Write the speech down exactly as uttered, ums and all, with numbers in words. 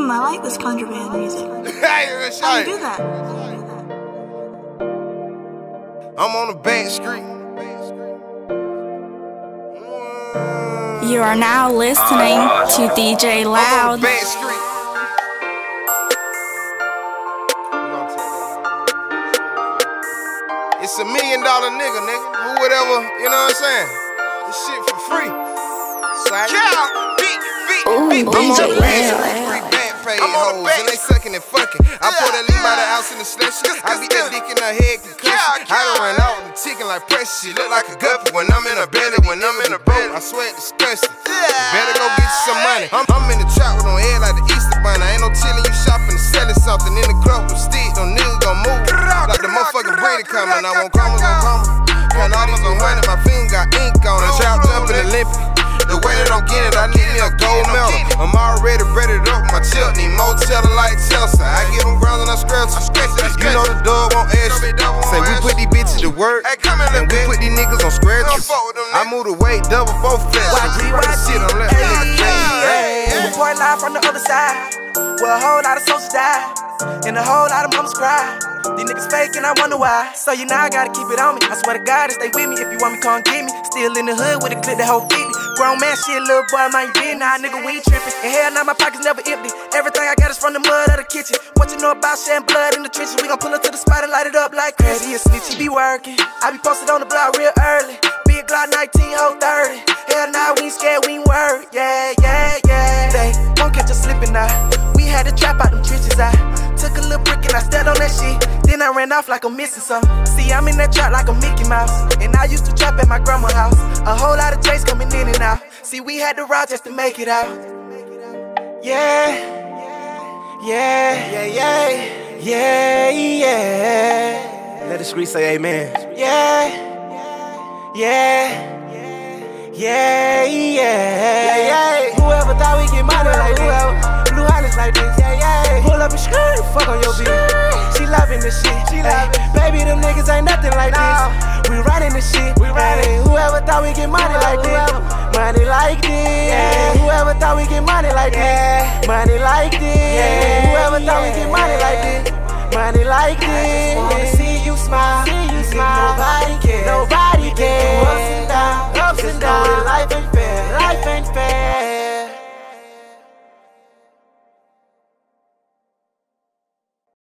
Hmm, I like this contraband music. Hey, How do you do that? I'm on the back street. You are now listening to D J Loud. I'm on the back street. It's a million dollar nigga, nigga. Who whatever, you know what I'm saying? This shit for free. Side yeah, beat, beat, beat, beat. I'm on the back street, free back pay hoes, and they sucking and fucking. I pour that lean by the ounce in the slushy. I beat that dick in her head, concussion. I don't run out with the chicken like precious. She look like a guppy when I'm in her belly. When I'm in her boat, I swear it's disgusting. Better go get you some money. I'm, I'm in the trap with on head like the Easter bunny. Ain't no chillin', you shopping and selling something in the club with stick. No niggas gon' move like the motherfucking Brady coming. I want commas on commas. Count all these on hundred, my finger got ink on it. Trap jumping Olympic. The way that I'm getting it, I need me a gold medal. I'm already breaded up with my chip. Need motel like Chelsea. I give them grounds and I scratch them. You know the dog won't ask you. Say we put these bitches to work, and we put these niggas on scratches. I move the weight double both flats. I put the shit on left. Report live from the other side, where a whole lot of soldiers died, and a whole lot of mamas cried. These niggas fake and I wonder why. So you know I gotta keep it on me. I swear to God, stay with me. If you want me, come get me. Still in the hood with a clip that whole fifty. Grown man shit, little boy, mind you been. Nah, nigga, we ain't trippin'. And hell, now my pockets never empty. Everything I got is from the mud of the kitchen. What you know about shedding blood in the trenches? We gon' pull up to the spot and light it up like crazy. A snitch, he be working. I be posted on the block real early. Big Glock nineteen, whole thirty. Hell, nah, we ain't scared, we ain't worried. Yeah, yeah, yeah. They won't catch us slipping now. We had to trap out them trenches. I took a little brick and I stepped on that shit. Then I ran off like I'm missing something. See, I'm in that trap like a Mickey Mouse. And I used to trap at my grandma's house. A whole lot of J's coming in and out. See, we had to ride just to make it out. Yeah, yeah, yeah, yeah, yeah, yeah. Let the street say amen. Yeah, yeah, yeah, yeah, yeah. Whoever thought we get money like this, blue highlights like this, yeah, yeah. Pull up and skirt, fuck on your bitch. She loving this shit, she loving. Baby, them niggas ain't nothing like this. We riding this shit, we riding. Whoever thought we get money like this, money like this. Yeah. Whoever thought we get money like this, money like this. Yeah. Whoever thought we get money like this, money like this. I just wanna see you smile.